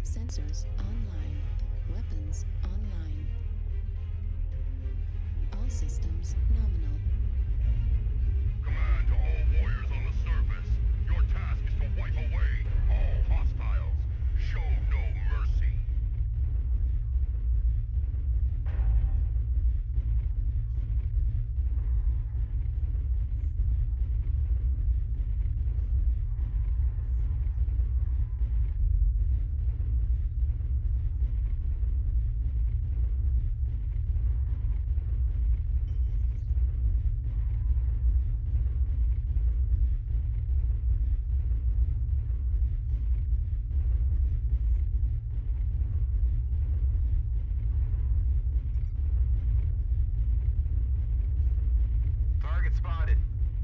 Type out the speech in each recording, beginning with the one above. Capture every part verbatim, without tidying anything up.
Sensors online. Weapons online. All systems nominal. Command to all warriors on the surface. Your task is to wipe away all hostiles. Show no mercy. Target spotted.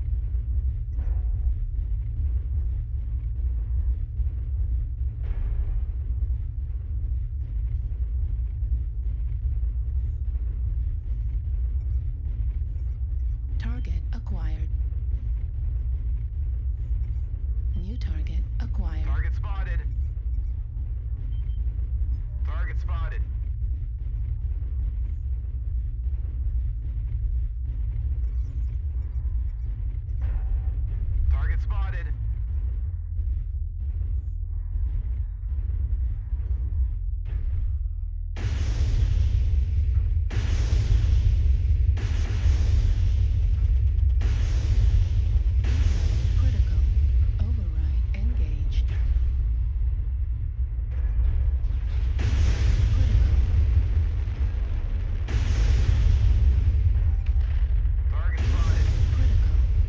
Target acquired. New target acquired. Target spotted. Target spotted. Target spotted. Critical. Override engaged. Target spotted. Critical.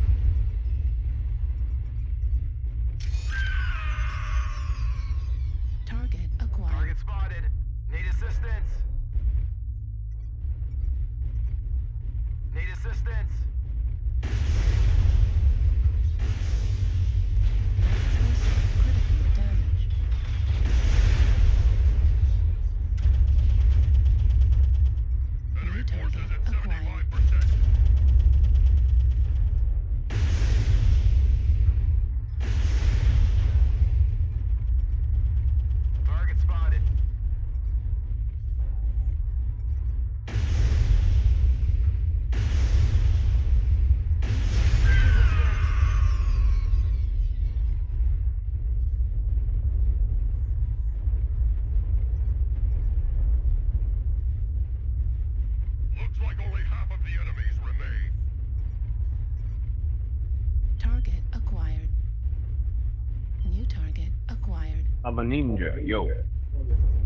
Target acquired. Target spotted. Need assistance. Need assistance. Critical damage. Enemy New target forces at acquired. seventy-five percent. Target spotted. Looks like only half of the enemies remain. Target acquired. New target acquired. I'm a ninja, yo.